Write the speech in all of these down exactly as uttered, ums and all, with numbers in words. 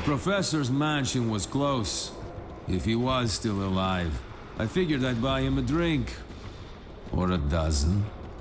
professor's mansion was close. If he was still alive, I figured I'd buy him a drink. Or a dozen.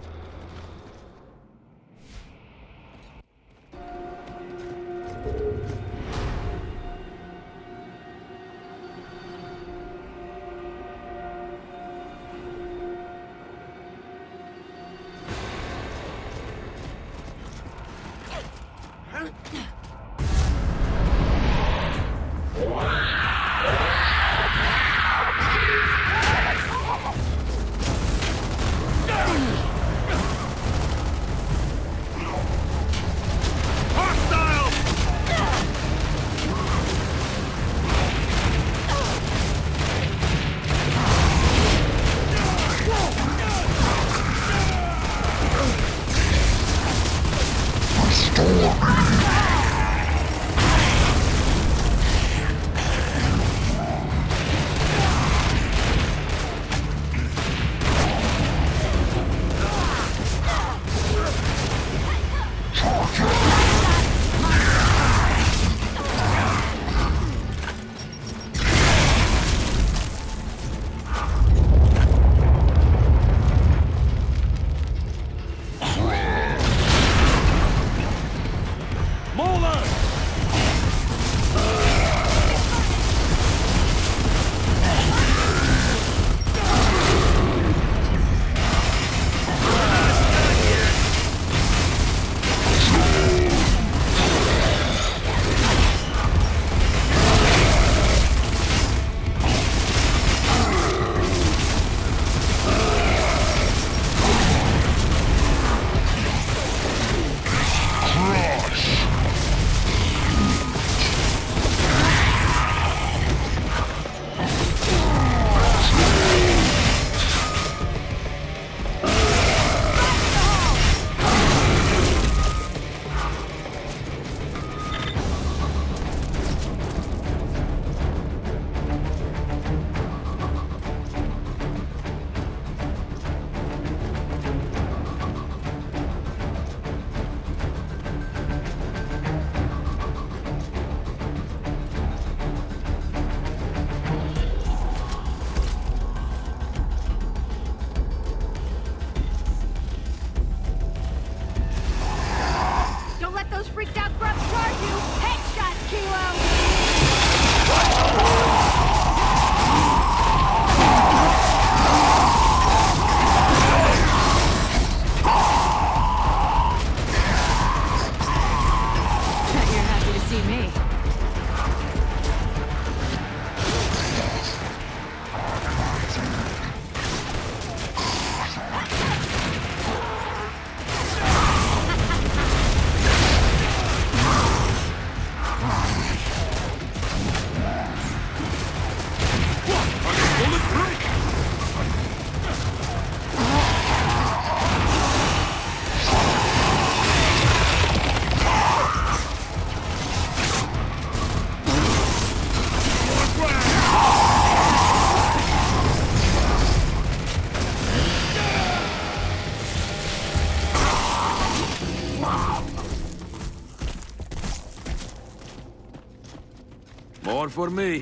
More for me.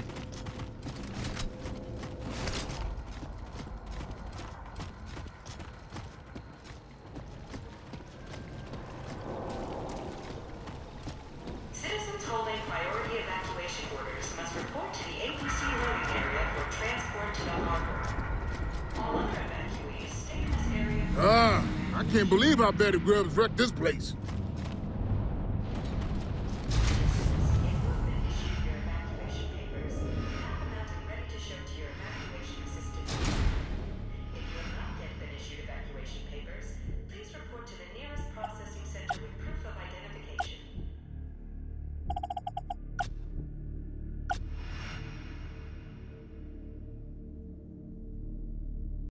Citizens holding priority evacuation orders must report to the A P C loading area for transport to the harbor. All other evacuees stay in this area. Ah, I can't believe how bad the grubs wrecked this place.